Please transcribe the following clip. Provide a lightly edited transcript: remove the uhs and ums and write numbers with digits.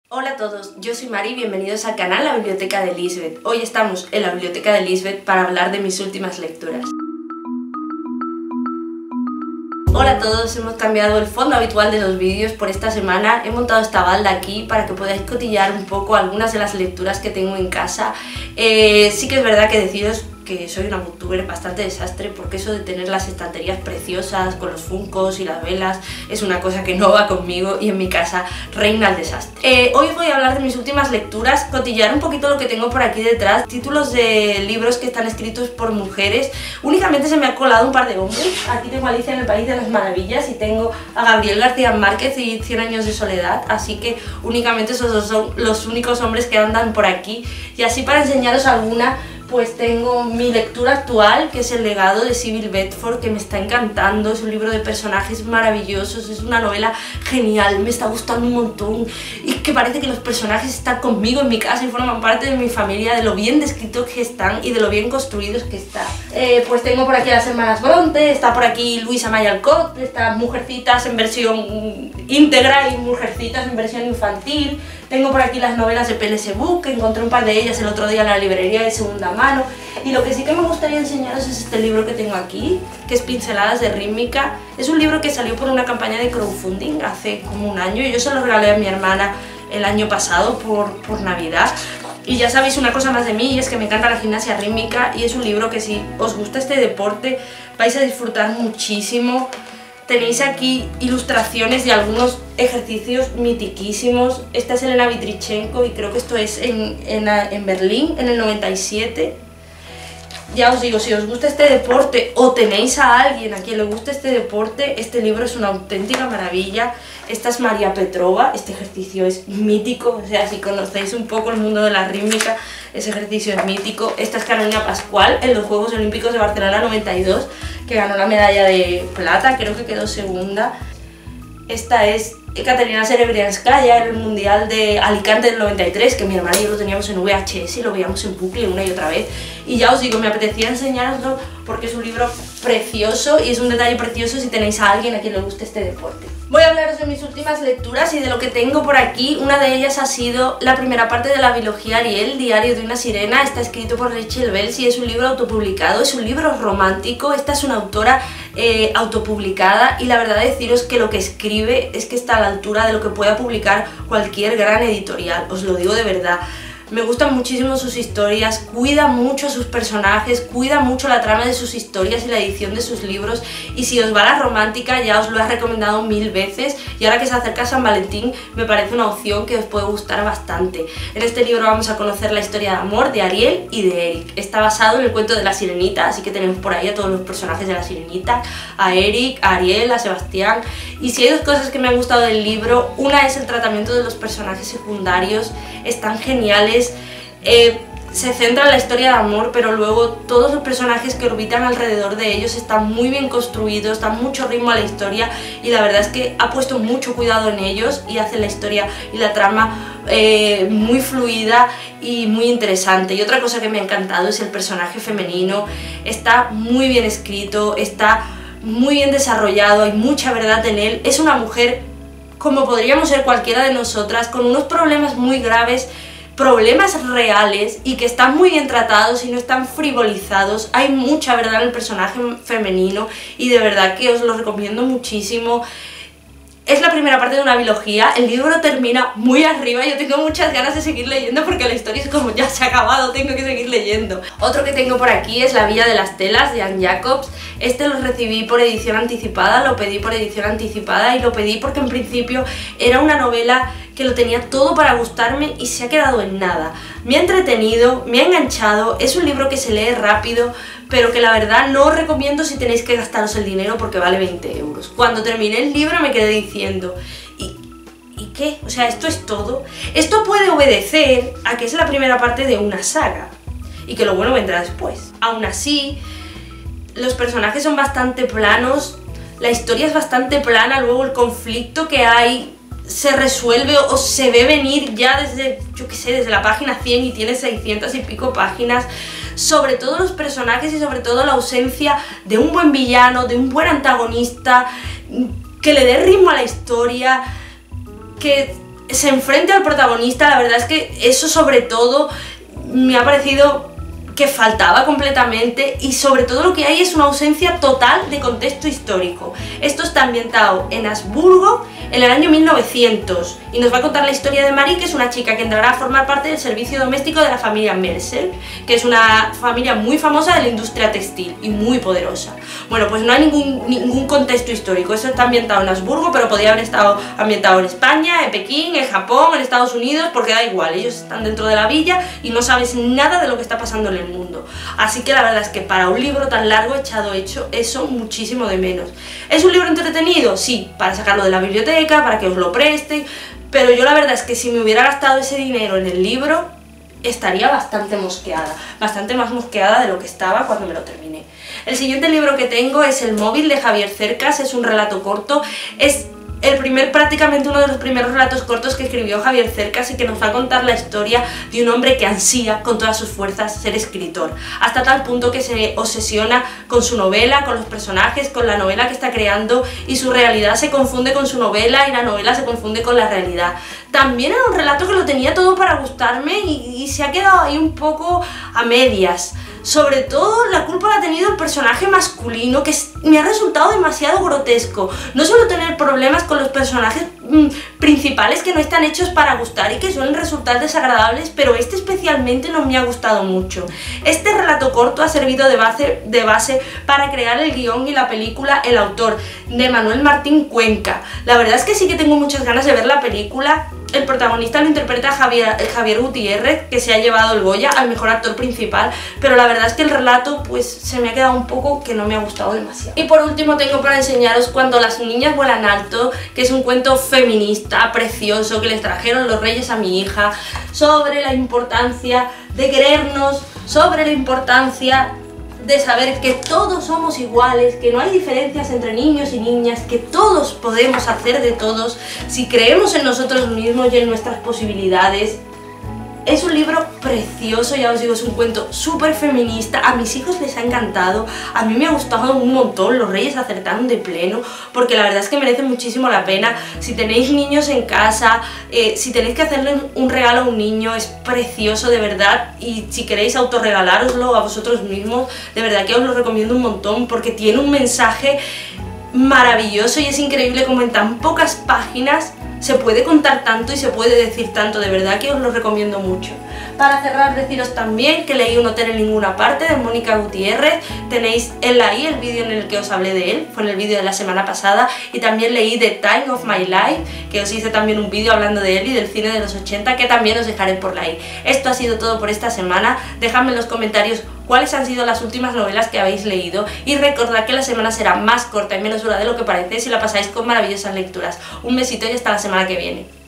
Hola a todos, yo soy Mari y bienvenidos al canal La Biblioteca de Lisbeth. Hoy estamos en la Biblioteca de Lisbeth para hablar de mis últimas lecturas. Hola a todos, hemos cambiado el fondo habitual de los vídeos por esta semana. He montado esta balda aquí para que podáis cotillar un poco algunas de las lecturas que tengo en casa. Sí que es verdad que deciros que soy una booktuber bastante desastre, porque eso de tener las estanterías preciosas con los funcos y las velas es una cosa que no va conmigo y en mi casa reina el desastre. Hoy os voy a hablar de mis últimas lecturas, cotillar un poquito lo que tengo por aquí detrás, títulos de libros que están escritos por mujeres. Únicamente se me ha colado un par de hombres. Aquí tengo Alicia en el País de las Maravillas y tengo a Gabriel García Márquez y 100 años de soledad, así que únicamente esos dos son los únicos hombres que andan por aquí. Y así, para enseñaros alguna, pues tengo mi lectura actual, que es El legado de Sybil Bedford, que me está encantando. Es un libro de personajes maravillosos, es una novela genial, me está gustando un montón y que parece que los personajes están conmigo en mi casa y forman parte de mi familia, de lo bien descritos que están y de lo bien construidos que están. Pues tengo por aquí a las hermanas Bronte, está por aquí Louisa May Alcott, está Mujercitas en versión íntegra y Mujercitas en versión infantil. Tengo por aquí las novelas de P.L.S. Book, que encontré un par de ellas el otro día en la librería de segunda mano. Y lo que sí que me gustaría enseñaros es este libro que tengo aquí, que es Pinceladas de Rítmica. Es un libro que salió por una campaña de crowdfunding hace como un año y yo se lo regalé a mi hermana el año pasado por Navidad. Y ya sabéis una cosa más de mí, y es que me encanta la gimnasia rítmica, y es un libro que, si os gusta este deporte, vais a disfrutar muchísimo. Tenéis aquí ilustraciones de algunos ejercicios mitiquísimos. Esta es Elena Vitrichenko y creo que esto es en Berlín, en el 97. Ya os digo, si os gusta este deporte o tenéis a alguien a quien le guste este deporte, este libro es una auténtica maravilla. Esta es María Petrova, este ejercicio es mítico, o sea, si conocéis un poco el mundo de la rítmica, ese ejercicio es mítico. Esta es Carolina Pascual en los Juegos Olímpicos de Barcelona 92, que ganó la medalla de plata, creo que quedó segunda. Esta es Katerina Serebrianskaya en el Mundial de Alicante del 93, que mi hermana y yo lo teníamos en VHS y lo veíamos en bucle una y otra vez. Y ya os digo, me apetecía enseñaroslo porque es un libro precioso y es un detalle precioso si tenéis a alguien a quien le guste este deporte. Voy a hablaros de mis últimas lecturas y de lo que tengo por aquí. Una de ellas ha sido la primera parte de la biología Ariel, Diario de una sirena. Está escrito por Rachel Wells y es un libro autopublicado, es un libro romántico. Esta es una autora autopublicada y la verdad deciros que lo que escribe es que está a la altura de lo que pueda publicar cualquier gran editorial, os lo digo de verdad. Me gustan muchísimo sus historias, cuida mucho a sus personajes, cuida mucho la trama de sus historias y la edición de sus libros, y si os va la romántica ya os lo he recomendado 1000 veces, y ahora que se acerca San Valentín me parece una opción que os puede gustar bastante. En este libro vamos a conocer la historia de amor de Ariel y de Eric. Está basado en el cuento de la Sirenita, así que tenemos por ahí a todos los personajes de la Sirenita, a Eric, a Ariel, a Sebastián. Y si hay dos cosas que me han gustado del libro, una es el tratamiento de los personajes secundarios, están geniales. Se centra en la historia de amor, pero luego todos los personajes que orbitan alrededor de ellos están muy bien construidos, dan mucho ritmo a la historia, y la verdad es que ha puesto mucho cuidado en ellos y hace la historia y la trama muy fluida y muy interesante. Y otra cosa que me ha encantado es el personaje femenino. Está muy bien escrito, está muy bien desarrollado, hay mucha verdad en él. Es una mujer como podríamos ser cualquiera de nosotras, con unos problemas muy graves, problemas reales, y que están muy bien tratados y no están frivolizados. Hay mucha verdad en el personaje femenino y de verdad que os lo recomiendo muchísimo. Es la primera parte de una biología, el libro termina muy arriba, yo tengo muchas ganas de seguir leyendo porque la historia es como ya se ha acabado, tengo que seguir leyendo. Otro que tengo por aquí es La Villa de las Telas de Anne Jacobs. Este lo recibí por edición anticipada, lo pedí por edición anticipada y lo pedí porque en principio era una novela que lo tenía todo para gustarme y se ha quedado en nada. Me ha entretenido, me ha enganchado, es un libro que se lee rápido, pero que la verdad no os recomiendo si tenéis que gastaros el dinero porque vale 20 euros. Cuando terminé el libro me quedé diciendo, ¿y qué? O sea, ¿esto es todo? Esto puede obedecer a que es la primera parte de una saga y que lo bueno vendrá después. Aún así, los personajes son bastante planos, la historia es bastante plana, luego el conflicto que hay se resuelve o se ve venir ya desde, yo qué sé, desde la página 100 y tiene 600 y pico páginas. Sobre todo los personajes y sobre todo la ausencia de un buen villano, de un buen antagonista, que le dé ritmo a la historia, que se enfrente al protagonista, la verdad es que eso sobre todo me ha parecido que faltaba completamente, y sobre todo lo que hay es una ausencia total de contexto histórico. Esto está ambientado en Habsburgo en el año 1900 y nos va a contar la historia de Marie, que es una chica que entrará a formar parte del servicio doméstico de la familia Mercer, que es una familia muy famosa de la industria textil y muy poderosa. Bueno, pues no hay ningún contexto histórico, eso está ambientado en Habsburgo, pero podría haber estado ambientado en España, en Pekín, en Japón, en Estados Unidos, porque da igual, ellos están dentro de la villa y no sabes nada de lo que está pasando en el mundo. Así que la verdad es que para un libro tan largo he echado eso muchísimo de menos. ¿Es un libro entretenido? Sí, para sacarlo de la biblioteca, para que os lo presten, pero yo la verdad es que si me hubiera gastado ese dinero en el libro, estaría bastante mosqueada, bastante más mosqueada de lo que estaba cuando me lo terminé. El siguiente libro que tengo es El móvil, de Javier Cercas, es un relato corto, es prácticamente uno de los primeros relatos cortos que escribió Javier Cercas, y que nos va a contar la historia de un hombre que ansía con todas sus fuerzas ser escritor, hasta tal punto que se obsesiona con su novela, con los personajes, con la novela que está creando, y su realidad se confunde con su novela y la novela se confunde con la realidad. También era un relato que lo tenía todo para gustarme y se ha quedado ahí un poco a medias. Sobre todo la culpa la ha tenido el personaje masculino, que me ha resultado demasiado grotesco. No suelo tener problemas con los personajes principales que no están hechos para gustar y que suelen resultar desagradables, pero este especialmente no me ha gustado mucho. Este relato corto ha servido de base para crear el guión y la película El autor, de Manuel Martín Cuenca. La verdad es que sí que tengo muchas ganas de ver la película. El protagonista lo interpreta Javier Gutiérrez, que se ha llevado el Goya al mejor actor principal, pero la verdad es que el relato pues se me ha quedado un poco que no me ha gustado demasiado. Y por último tengo para enseñaros Cuando las niñas vuelan alto, que es un cuento feminista precioso que les trajeron los reyes a mi hija, sobre la importancia de querernos, sobre la importancia de saber que todos somos iguales, que no hay diferencias entre niños y niñas, que todos podemos hacer de todos si creemos en nosotros mismos y en nuestras posibilidades. Es un libro precioso, ya os digo, es un cuento súper feminista, a mis hijos les ha encantado, a mí me ha gustado un montón, los reyes acertaron de pleno, porque la verdad es que merece muchísimo la pena. Si tenéis niños en casa, si tenéis que hacerle un regalo a un niño, es precioso de verdad, y si queréis autorregalároslo a vosotros mismos, de verdad que os lo recomiendo un montón, porque tiene un mensaje maravilloso y es increíble como en tan pocas páginas se puede contar tanto y se puede decir tanto, de verdad que os lo recomiendo mucho. Para cerrar, deciros también que leí Un hotel en ninguna parte, de Mónica Gutiérrez, tenéis ahí el vídeo en el que os hablé de él, fue en el vídeo de la semana pasada, y también leí The Time of My Life, que os hice también un vídeo hablando de él y del cine de los 80, que también os dejaré por ahí. Esto ha sido todo por esta semana, dejadme en los comentarios cuáles han sido las últimas novelas que habéis leído, y recordad que la semana será más corta y menos dura de lo que parece si la pasáis con maravillosas lecturas. Un besito y hasta la semana que viene.